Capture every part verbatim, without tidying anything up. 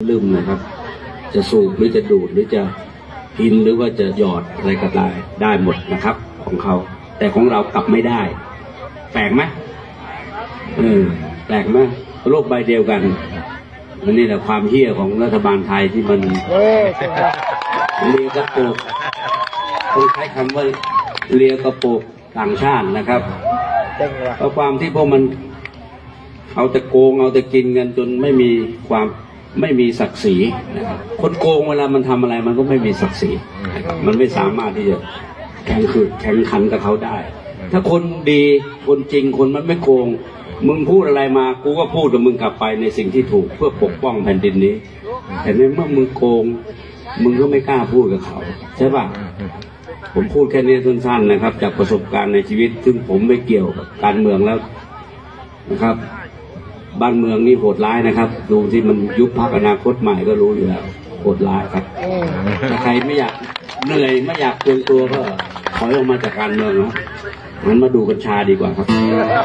ลืมนะครับจะสูบหรือจะดูดหรือจะกินหรือว่าจะหยอดอะไรก็ได้ได้หมดนะครับของเขาแต่ของเรากลับไม่ได้แปลกไหมเออแปลกไหมโลกใบเดียวกันมันนี่แหละความเหี้ยของรัฐบาลไทยที่มันเลียกระโปงต้องใช้คำว่าเลียกระโปงต่างชาตินะครับเพราะความที่พวกมันเอาแต่โกงเอาแต่กินกันจนไม่มีความไม่มีศักดิ์ศรีนะครับคนโกงเวลามันทำอะไรมันก็ไม่มีศักดิ์ศรีมันไม่สามารถที่จะแข่งขืนแข่งขันกับเขาได้ถ้าคนดีคนจริงคนมันไม่โกงมึงพูดอะไรมากูก็พูดกับมึงกลับไปในสิ่งที่ถูกเพื่อปกป้องแผ่นดินนี้แต่ในเมื่อมึงโกงมึงก็ไม่กล้าพูดกับเขาใช่ป่ะผมพูดแค่นี้สั้นๆนะครับจากประสบการณ์ในชีวิตซึ่งผมไม่เกี่ยวกับการเมืองแล้วนะครับบ้านเมืองนี่โหดร้ายนะครับดูที่มันยุบพรรคอนาคตใหม่ก็รู้อยู่แล้วโหดร้ายครับถ้าใครไม่อยากเหนื่อยไม่อยากเปลืองตัวก็ถอยออกมาจากการเมืองนะงั้นมาดูกัญชาดีกว่าครับ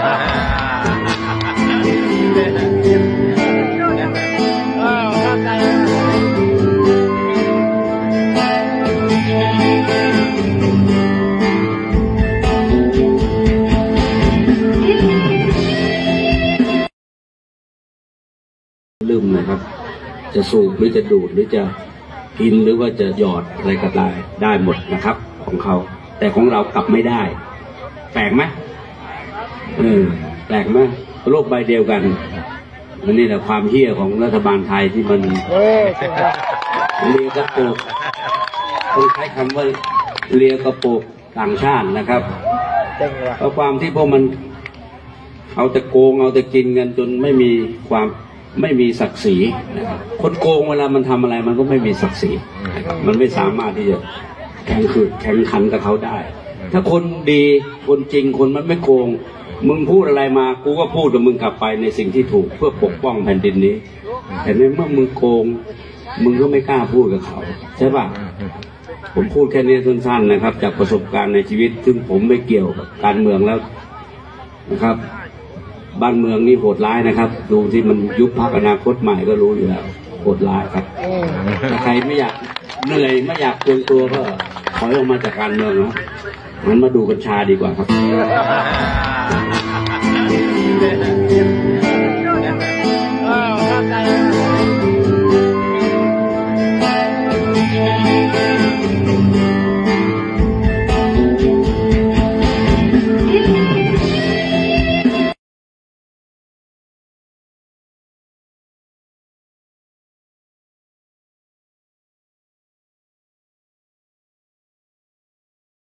ลืมนะครับจะสูบหรือจะดูดหรือจะกินหรือว่าจะหยอดอะไรก็ได้ได้หมดนะครับของเขาแต่ของเรากลับไม่ได้แปลกไหมเออแปลกไหมโลกใบเดียวกันมันนี่แหละความเหี้ยของรัฐบาลไทยที่มันเลียกระโปงต้องใช้คำว่าเลียกระโปงต่างชาตินะครับเพราะความที่พวกมันเอาแต่โกงเอาแต่กินกันจนไม่มีความไม่มีศักดิ์ศรีนะครับคนโกงเวลามันทำอะไรมันก็ไม่มีศักดิ์ศรีมันไม่สามารถที่จะแข่งขืนแข่งขันกับเขาได้ถ้าคนดีคนจริงคนมันไม่โกงมึงพูดอะไรมากูก็พูดกับมึงกลับไปในสิ่งที่ถูกเพื่อปกป้องแผ่นดินนี้แต่ในเมื่อมึงโกงมึงก็ไม่กล้าพูดกับเขาใช่ป่ะผมพูดแค่นี้สั้นๆนะครับจากประสบการณ์ในชีวิตซึ่งผมไม่เกี่ยวกับการเมืองแล้วนะครับบ้านเมืองนี่โหดร้ายนะครับดูที่มันยุบพรรคอนาคตใหม่ก็รู้อยู่แล้วโหดร้ายครับถ้าใครไม่อยากเหนื่อยไม่อยากเปลืองตัวก็ถอยออกมาจากการเมืองนะงั้นมาดูกัญชาดีกว่าครับ